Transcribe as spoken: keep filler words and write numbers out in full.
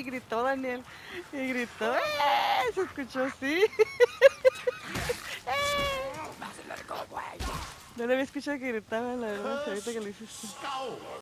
y gritó Daniel. Y gritó, ¡eh! Se escuchó así. No le había escuchado que gritaban, la verdad, ahorita que lo hiciste.